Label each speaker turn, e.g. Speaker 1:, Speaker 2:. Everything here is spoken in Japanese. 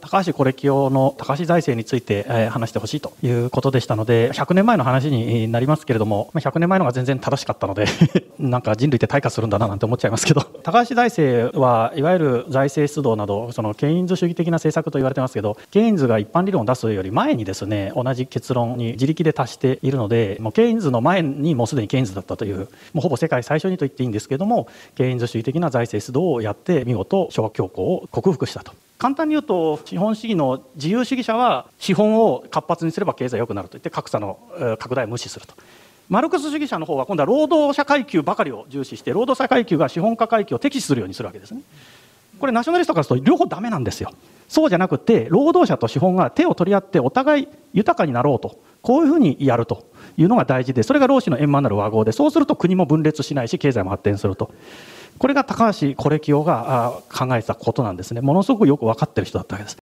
Speaker 1: 高橋是清の高橋財政について話してほしいということでしたので、100年前の話になりますけれども、100年前のが全然正しかったのでなんか人類って退化するんだななんて思っちゃいますけど、高橋財政はいわゆる財政出動などそのケインズ主義的な政策と言われてますけど、ケインズが一般理論を出すより前にですね、同じ結論に自力で達しているので、もうケインズの前にもうすでにケインズだったという、もうほぼ世界最初にと言っていいんですけれども、ケインズ主義的な財政出動をやって見事諸恐慌を克服したと。簡単に言うと、資本主義の自由主義者は資本を活発にすれば経済が良くなると言って格差の拡大を無視すると。マルクス主義者の方は今度は労働者階級ばかりを重視して、労働者階級が資本家階級を敵視するようにするわけですね。これナショナリストからすると両方ダメなんですよ。そうじゃなくて、労働者と資本が手を取り合ってお互い豊かになろうと、こういうふうにやるというのが大事で、それが労使の円満なる和合で、そうすると国も分裂しないし経済も発展すると。これが高橋是清が考えてたことなんですね。ものすごくよく分かってる人だったわけです。